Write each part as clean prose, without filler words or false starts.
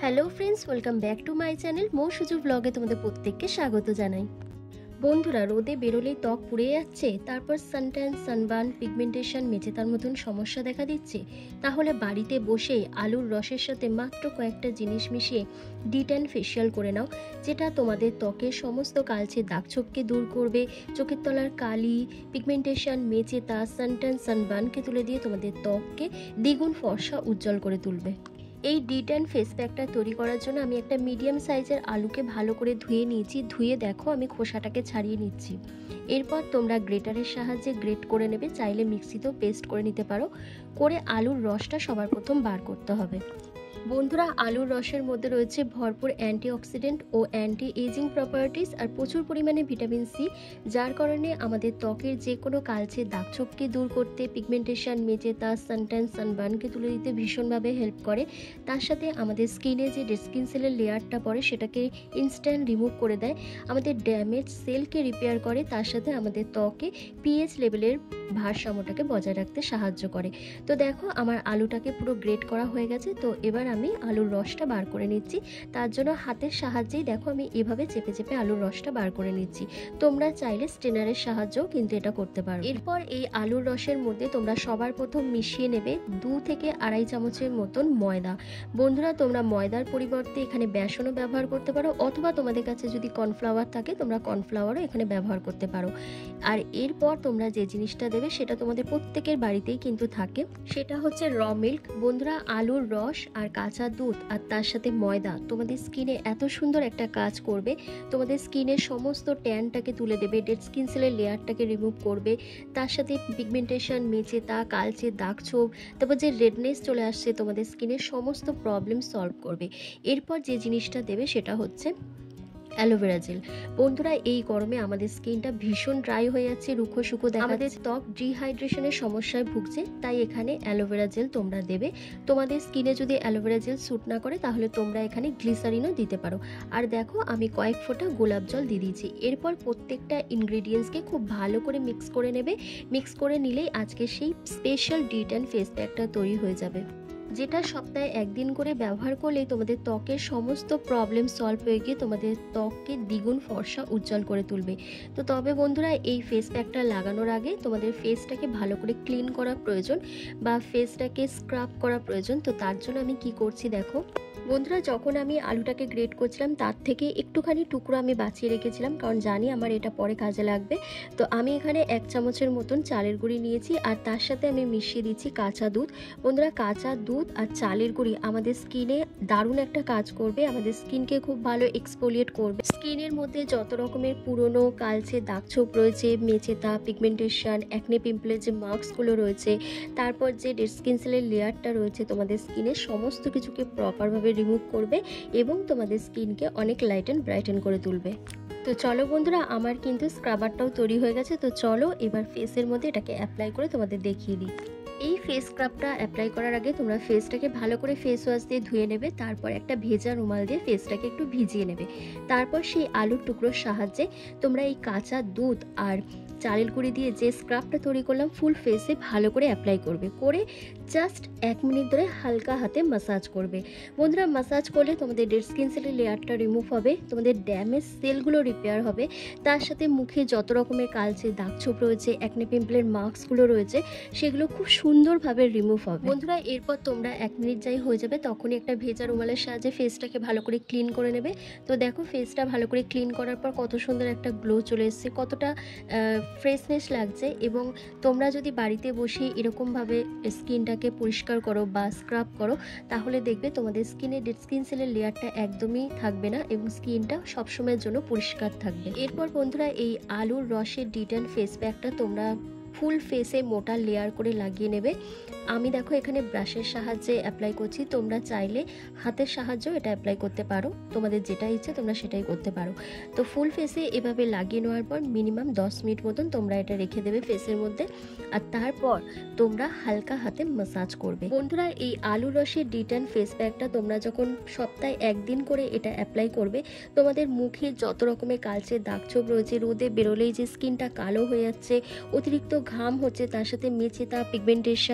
Hello friends, welcome back to my channel মো সুজু ব্লগে তোমাদের প্রত্যেককে স্বাগত জানাই। বন্ধুরা, রোদে বেরোলেই ত্বক পুড়ে যাচ্ছে, তারপর সানট্যান, সানবার্ন, পিগমেন্টেশন, মেচেতার মতন সমস্যা দেখা দিচ্ছে, তাহলে বাড়িতে বসে আলুর রসের সাথে মাত্র কয়েকটা জিনিস মিশিয়ে ডিট্যান ফেশিয়াল করে নাও, যেটা তোমাদের ত্বকের সমস্ত কালচে দাগছোপকে দূর করবে, চোখের তলার কালি, পিগমেন্টেশন, মেচেতা, সানট্যান, সানবার্নকে তুলে দিয়ে তোমাদের ত্বককে দ্বিগুণ ফর্সা উজ্জ্বল করে তুলবে। এই ডিট্যান ফেস প্যাকটা তৈরি করার জন্য আমি একটা মিডিয়াম সাইজের আলুকে ভালো করে ধুয়ে নিয়েছি। ধুয়ে দেখো আমি খোসাটাকে ছাড়িয়ে নিচ্ছি। এরপর তোমরা গ্রেটারের সাহায্যে গ্রেট করে নেবে, চাইলে মিক্সিতেও পেস্ট করে নিতে পারো। করে আলুর রসটা সবার প্রথম বার করতে হবে। বন্ধুরা, আলুর রসের মধ্যে রয়েছে ভরপুর অ্যান্টিঅক্সিডেন্ট ও অ্যান্টি এজিং প্রপার্টিস আর প্রচুর পরিমাণে ভিটামিন সি, যার কারণে আমাদের ত্বকের যে কোনো কালচে দাগছোপকে দূর করতে, পিগমেন্টেশন, মেচেতা, সানট্যান, সানবার্নকে তুলে দিতে ভীষণভাবে হেল্প করে। তার সাথে আমাদের স্কিনে যে ডেড স্কিন সেলের লেয়ারটা পড়ে সেটাকে ইনস্ট্যান্ট রিমুভ করে দেয়, আমাদের ড্যামেজ সেলকে রিপেয়ার করে, তার সাথে আমাদের ত্বকে পিএইচ লেভেলের ভারসাম্যটাকে বজায় রাখতে সাহায্য করে। তো দেখো আমার আলুটাকে পুরো গ্রেট করা হয়ে গেছে। তো এবার আমি আলুর রসটা বার করে নিচ্ছি। তার জন্য হাতের সাহায্যেই দেখো আমি এভাবে চেপে চেপে আলুর রসটা বার করে নিচ্ছি। তোমরা চাইলে স্ট্রেনারের সাহায্যেও কিন্তু এটা করতে পারো। এরপর এই আলুর রসের মধ্যে তোমরা সবার প্রথম মিশিয়ে নেবে 2 থেকে আড়াই চামচের মতন ময়দা। বন্ধুরা, তোমরা ময়দার পরিবর্তে এখানে বেসনও ব্যবহার করতে পারো, অথবা তোমাদের কাছে যদি কর্নফ্লাওয়ার থাকে তোমরা কর্নফ্লাওয়ারও এখানে ব্যবহার করতে পারো। আর এরপর তোমরা যে জিনিসটা দেবে সেটা তোমাদের প্রত্যেকের বাড়িতেই কিন্তু থাকে, সেটা হচ্ছে র মিল্ক। বন্ধুরা, আলুর রস আর কাঁচা দুধ আর তার সাথে ময়দা তোমাদের স্কিনে এত সুন্দর একটা কাজ করবে, তোমাদের স্কিনের সমস্ত ট্যানটাকে তুলে দেবে, ডেড স্কিন সেলের লেয়ারটাকে রিমুভ করবে, তার সাথে পিগমেন্টেশন, মেচেতা, কালচে দাগছোপ, তারপর যে রেডনেস চলে আসছে তোমাদের স্কিনের সমস্ত প্রবলেম সলভ করবে। এরপর যে জিনিসটা দেবে সেটা হচ্ছে অ্যালোভেরা জেল। বন্ধুরা, এই গরমে আমাদের স্কিনটা ভীষণ ড্রাই হয়ে যাচ্ছে, রুখো শুকো দেখাচ্ছে, আমাদের ত্বক ডিহাইড্রেশনের সমস্যায় ভুগছে, তাই এখানে অ্যালোভেরা জেল তোমরা দেবে। তোমাদের স্কিনে যদি অ্যালোভেরা জেল স্যুট না করে তাহলে তোমরা এখানে গ্লিসারিনও দিতে পারো। আর দেখো আমি কয়েক ফোঁটা গোলাপ জল দিয়ে দিয়েছি। এরপর প্রত্যেকটা ইনগ্রেডিয়েন্টসকে খুব ভালো করে মিক্স করে নেবে। মিক্স করে নিলেই আজকে সেই স্পেশাল ডিট্যান ফেস প্যাকটা তৈরি হয়ে যাবে, যেটা সপ্তাহে একদিন করে ব্যবহার করলেই তোমাদের ত্বকের সমস্ত প্রবলেম সলভ হয়ে গিয়ে তোমাদের ত্বককে দ্বিগুণ ফর্সা উজ্জ্বল করে তুলবে। তো তবে বন্ধুরা, এই ফেস প্যাকটা লাগানোর আগে তোমাদের ফেসটাকে ভালো করে ক্লিন করা প্রয়োজন বা ফেসটাকে স্ক্রাব করা প্রয়োজন। তো তার জন্য আমি কি করছি দেখো। বন্ধুরা, যখন আমি আলুটাকে গ্রেট করছিলাম তার থেকে একটুখানি টুকরো আমি বাঁচিয়ে রেখেছিলাম, কারণ জানি আমার এটা পরে কাজে লাগবে। তো আমি এখানে 1 চামচের মতন চালের গুঁড়ি নিয়েছি আর তার সাথে আমি মিশিয়ে দিচ্ছি কাঁচা দুধ। বন্ধুরা, কাঁচা দুধ আর চালের গুঁড়ি আমাদের স্কিনে দারুণ একটা কাজ করবে, আমাদের স্কিনকে খুব ভালো এক্সফোলিয়েট করবে। স্কিনের মধ্যে যত রকমের পুরনো কালচে দাগছোপ রয়েছে, মেচেতা, পিগমেন্টেশন, অ্যাকনে পিম্পলের যে মার্কসগুলো রয়েছে, তারপর যে ডেড স্কিন সেলের লেয়ারটা রয়েছে তোমাদের স্কিনের সমস্ত কিছুকে প্রপারভাবে রিমুভ করবে এবং তোমাদের স্কিনকে অনেক লাইট অ্যান্ড ব্রাইটেন করে তুলবে। তো চলো বন্ধুরা, আমার কিন্তু স্ক্রাবারটাও তৈরি হয়ে গেছে। তো চলো এবার ফেসের মধ্যে এটাকে অ্যাপ্লাই করে তোমাদের দেখিয়ে দিই। এই ফেস স্ক্রাবটা অ্যাপ্লাই করার আগে তোমরা ফেসটাকে ভালো করে ফেস ওয়াশ দিয়ে ধুয়ে নেবে, তারপর একটা ভেজা রুমাল দিয়ে ফেসটাকে একটু ভিজিয়ে নেবে। তারপর সেই আলুর টুকরোর সাহায্যে তোমরা এই কাঁচা দুধ আর চালের গুঁড়ি দিয়ে যে স্ক্রাবটা তৈরি করলাম ফুল ফেসে ভালো করে অ্যাপ্লাই করবে। করে জাস্ট 1 মিনিট ধরে হালকা হাতে ম্যাসাজ করবে। বন্ধুরা, ম্যাসাজ করলে তোমাদের ডেড স্কিন সেলের লেয়ারটা রিমুভ হবে, তোমাদের ড্যামেজ সেলগুলো রিপেয়ার হবে, তার সাথে মুখে যত রকমের কালচে দাগছোপ রয়েছে, অ্যাকনে পিম্পলের মার্কসগুলো রয়েছে, সেগুলো খুব সুন্দরভাবে রিমুভ হবে। বন্ধুরা, এরপর তোমরা 1 মিনিট যাই হয়ে যাবে তখনই একটা ভেজা রুমালের সাহায্যে ফেসটাকে ভালো করে ক্লিন করে নেবে। তো দেখো ফেসটা ভালো করে ক্লিন করার পর কত সুন্দর একটা গ্লো চলে এসেছে, কতটা ফ্রেশনেস লাগছে। এবং তোমরা যদি বাড়িতে বসে এরকমভাবে স্কিনটাকে পরিষ্কার করো বা স্ক্রাব করো তাহলে দেখবে তোমাদের স্কিনে ডেড স্কিন সেলের লেয়ারটা একদমই থাকবে না এবং স্কিনটা সবসময়ের জন্য পরিষ্কার থাকবে। এরপর বন্ধুরা, এই আলুর রসের ডিট্যান ফেস প্যাকটা তোমরা ফুল ফেসে মোটা লেয়ার করে লাগিয়ে নেবে। আমি দেখো এখানে ব্রাশের সাহায্যে অ্যাপ্লাই করছি, তোমরা চাইলে হাতের সাহায্যেও এটা অ্যাপ্লাই করতে পারো, তোমাদের যেটা ইচ্ছে তোমরা সেটাই করতে পারো। তো ফুল ফেসে এভাবে লাগিয়ে নেওয়ার পর মিনিমাম 10 মিনিট মতন তোমরা এটা রেখে দেবে ফেসের মধ্যে, আর তারপর তোমরা হালকা হাতে ম্যাসাজ করবে। বন্ধুরা, এই আলু রসের ডিট্যান ফেস প্যাকটা তোমরা যখন সপ্তাহে একদিন করে এটা অ্যাপ্লাই করবে, তোমাদের মুখে যত রকমের কালচে দাগছোপ রয়েছে, রোদে বেরোলেই যে স্কিনটা কালো হয়ে যাচ্ছে, অতিরিক্ত ঘাম হচ্ছে, তার সাথে মেচেতা, পিগমেন্টেশন,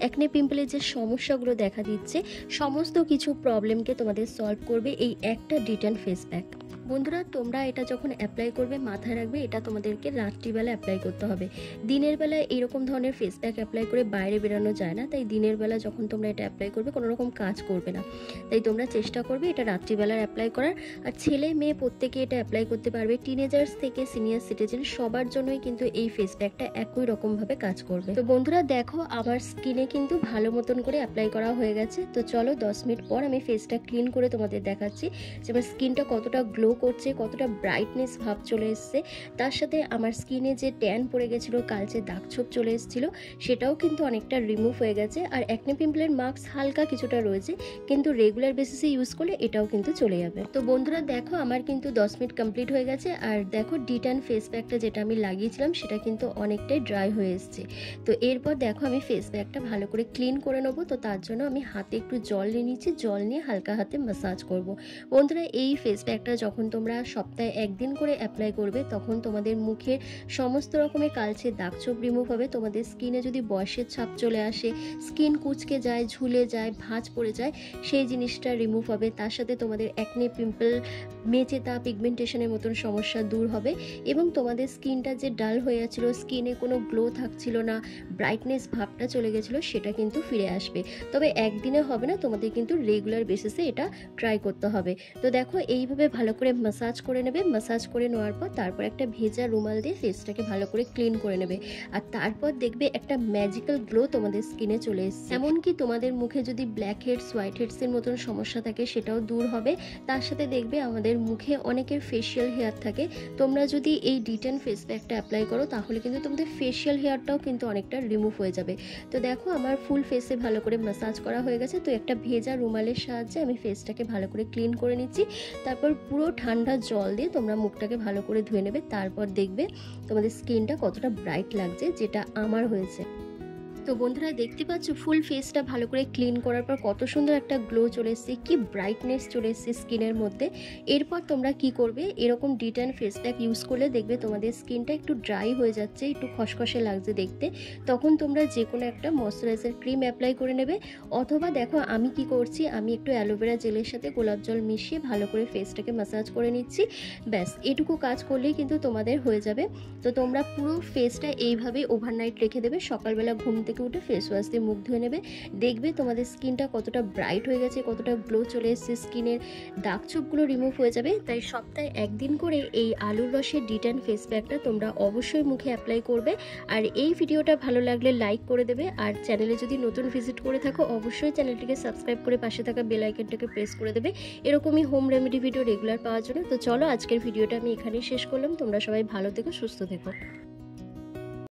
অ্যাকনে পিম্পলের যে সমস্যাগুলো দেখা দিচ্ছে সমস্ত কিছু প্রবলেমকে তোমাদের সলভ করবে এই একটা ডিটেন ফেস প্যাক। বন্ধুরা, তোমরা এটা যখন অ্যাপ্লাই করবে মাথায় রাখবে এটা তোমাদেরকে রাত্রিবেলা অ্যাপ্লাই করতে হবে। দিনের বেলা এরকম ধরনের ফেস প্যাক অ্যাপ্লাই করে বাইরে বেরোনো যায় না, তাই দিনের বেলা যখন তোমরা এটা অ্যাপ্লাই করবে কোনো রকম কাজ করবে না, তাই তোমরা চেষ্টা করবে এটা রাত্রিবেলার অ্যাপ্লাই করার। আর ছেলে মেয়ে প্রত্যেকে এটা অ্যাপ্লাই করতে পারবে, টিনেজার্স থেকে সিনিয়র সিটিজেন সবার জন্যই কিন্তু এই ফেস প্যাকটা একই রকমভাবে কাজ করবে। তো বন্ধুরা দেখো, আমার স্কিনে কিন্তু ভালো মতন করে অ্যাপ্লাই করা হয়ে গেছে। তো চলো 10 মিনিট পর আমি ফেসটা ক্লিন করে তোমাদের দেখাচ্ছি যে আমার স্কিনটা কতটা গ্লো করছে, কতটা ব্রাইটনেস ভাব চলে এসছে। তার সাথে আমার স্কিনে যে ট্যান পড়ে গেছিলো, কালচে দাগ ছোপ চলে এসেছিলো, সেটাও কিন্তু অনেকটা রিমুভ হয়ে গেছে। আর অ্যাকনে পিম্পলের মার্কস হালকা কিছুটা রয়েছে, কিন্তু রেগুলার বেসিসে ইউজ করলে এটাও কিন্তু চলে যাবে। তো বন্ধুরা দেখো, আমার কিন্তু 10 মিনিট কমপ্লিট হয়ে গেছে। আর দেখো ডিটান ফেস প্যাকটা যেটা আমি লাগিয়েছিলাম সেটা কিন্তু অনেকটাই ড্রাই হয়ে এসছে। তো এরপর দেখো আমি ফেস প্যাকটা ভালো করে ক্লিন করে নেবো। তো তার জন্য আমি হাতে একটু জল নিয়ে নিচ্ছি, জল নিয়ে হালকা হাতে ম্যাসাজ করব। বন্ধুরা, এই ফেস প্যাকটা যখন তোমরা সপ্তাহে একদিন করে অ্যাপ্লাই করবে তখন তোমাদের মুখের সমস্ত রকমের কালচে দাগছোপ রিমুভ হবে। তোমাদের স্কিনে যদি বয়সের ছাপ চলে আসে, স্কিন কুচকে যায়, ঝুলে যায়, ভাঁজ পড়ে যায়, সেই জিনিসটা রিমুভ হবে। তার সাথে তোমাদের অ্যাকনে পিম্পল, মেচেতা, পিগমেন্টেশনের মতন সমস্যা দূর হবে এবং তোমাদের স্কিনটা যে ডাল হয়ে যাচ্ছিলো, স্কিনে কোনো গ্লো থাকছিল না, ব্রাইটনেস ভাবটা চলে গেছিলো, সেটা কিন্তু ফিরে আসবে। তবে একদিনে হবে না, তোমাদের কিন্তু রেগুলার বেসিসে এটা ট্রাই করতে হবে। তো দেখো এইভাবে ভালো করে ম্যাসাজ করে নেবে। ম্যাসাজ করে নেওয়ার পর তারপর একটা ভেজা রুমাল দিয়ে ফেসটাকে ভালো করে ক্লিন করে নেবে। আর তারপর দেখবে একটা ম্যাজিক্যাল গ্লো তোমাদের স্কিনে চলে এসছে। এমনকি তোমাদের মুখে যদি ব্ল্যাক হেডস, হোয়াইট হেডসের মতন সমস্যা থাকে সেটাও দূর হবে। তার সাথে দেখবে আমাদের মুখে অনেকের ফেশিয়াল হেয়ার থাকে, তোমরা যদি এই ডিটেন ফেস প্যাকটা অ্যাপ্লাই করো তাহলে কিন্তু তোমাদের ফেশিয়াল হেয়ারটাও কিন্তু অনেকটা রিমুভ হয়ে যাবে। তো দেখো আমার ফুল ফেসে ভালো করে ম্যাসাজ করা হয়ে গেছে। তো একটা ভেজা রুমালের সাহায্যে আমি ফেসটাকে ভালো করে ক্লিন করে নিচ্ছি। তারপর পুরো ঠান্ডা জল দিয়ে তোমরা মুখটাকে ভালো করে ধুয়ে নেবে। তারপর দেখবে তোমাদের স্কিনটা কতটা ব্রাইট লাগছে, যেটা আমার হয়েছে। তো বন্ধুরা দেখতে পাচ্ছ ফুল ফেসটা ভালো করে ক্লিন করার পর কত সুন্দর একটা গ্লো চলে এসছে, কি ব্রাইটনেস চলে এসছে স্কিনের মধ্যে। এরপর তোমরা কি করবে, এরকম ডিটেন ফেস প্যাক ইউজ করলে দেখবে তোমাদের স্কিনটা একটু ড্রাই হয়ে যাচ্ছে, একটু খসখসে লাগছে দেখতে, তখন তোমরা যে কোনো একটা ময়শ্চারাইজার ক্রিম অ্যাপ্লাই করে নেবে। অথবা দেখো আমি কি করছি, আমি একটু অ্যালোভেরা জেলের সাথে গোলাপ জল মিশিয়ে ভালো করে ফেসটাকে ম্যাসাজ করে নিচ্ছি। ব্যাস এটুকু কাজ করলেই কিন্তু তোমাদের হয়ে যাবে। তো তোমরা পুরো ফেসটা এইভাবে ওভারনাইট রেখে দেবে, সকালবেলা ঘুম থেকে উঠে ফেস ওয়াশ দিয়ে মুখ ধুয়ে নেবে। দেখবে তোমাদের স্কিনটা কতটা ব্রাইট হয়ে গেছে, কতটা গ্লো চলে এসছে, স্কিনের দাগ ছোপগুলো রিমুভ হয়ে যাবে। তাই সপ্তাহে একদিন করে এই আলুর রসের ডিটেন ফেস প্যাকটা তোমরা অবশ্যই মুখে অ্যাপ্লাই করবে। আর এই ভিডিওটা ভালো লাগলে লাইক করে দেবে। আর চ্যানেলে যদি নতুন ভিজিট করে থাকো অবশ্যই চ্যানেলটিকে সাবস্ক্রাইব করে পাশে থাকা বেল আইকনটাকে প্রেস করে দেবে এরকমই হোম রেমেডি ভিডিও রেগুলার পাওয়ার জন্য। তো চলো আজকের ভিডিওটা আমি এখানেই শেষ করলাম। তোমরা সবাই ভালো থেকো, সুস্থ থেকো।